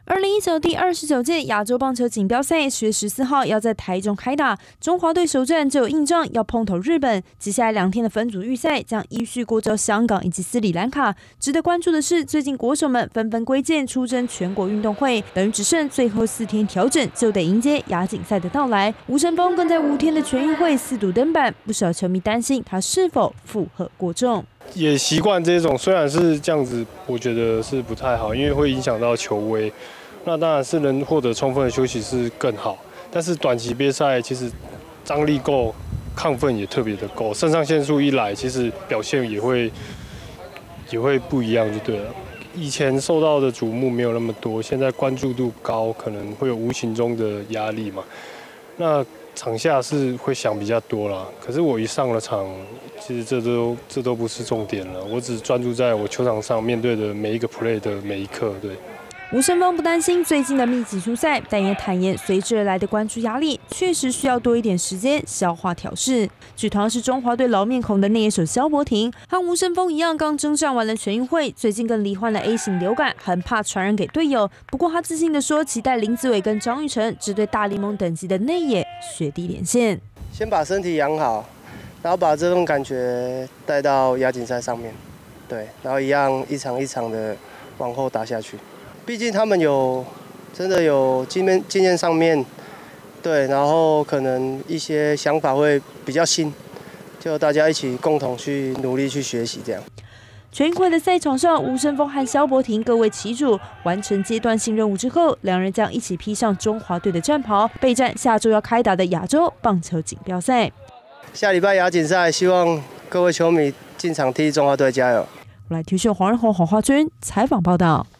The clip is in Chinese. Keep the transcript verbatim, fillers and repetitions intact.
二零一九第二十九届亚洲棒球锦标赛十月十四号要在台中开打，中华队首战就有硬仗要碰头日本。接下来两天的分组预赛将依序过招香港以及斯里兰卡。值得关注的是，最近国手们纷纷归建出征全国运动会，等于只剩最后四天调整就得迎接亚锦赛的到来。吴成峰更在五天的全运会四度登板，不少球迷担心他是否负荷过重。 也习惯这种，虽然是这样子，我觉得是不太好，因为会影响到球威。那当然是能获得充分的休息是更好，但是短期比赛其实张力够，亢奋也特别的够，肾上腺素一来，其实表现也会也会不一样就对了。以前受到的瞩目没有那么多，现在关注度高，可能会有无形中的压力嘛。那场下是会想比较多啦，可是我一上了场，其实这都这都不是重点了，我只专注在我球场上面对的每一个 play 的每一刻，对。 吴成峰不担心最近的密集出赛，但也坦言随之而来的关注压力确实需要多一点时间消化调试。据同样是中华队老面孔的内野手萧伯廷，和吴成峰一样刚征战完了全运会，最近更罹患了 A 型流感，很怕传染给队友。不过他自信地说，期待林子伟跟张育成这对大联盟等级的内野雪地连线。 先把身体养好，然后把这种感觉带到亚锦赛上面，对，然后一样一场一场的往后打下去。毕竟他们有真的有经验经验上面，对，然后可能一些想法会比较新，就大家一起共同去努力去学习这样。 全运会的赛场上，吴成峰和萧伯廷各为其主，完成阶段性任务之后，两人将一起披上中华队的战袍，备战下周要开打的亚洲棒球锦标赛。 下礼拜亚锦赛，希望各位球迷进场替中华队加油。 来，体育黄仁宏、黄华君采访报道。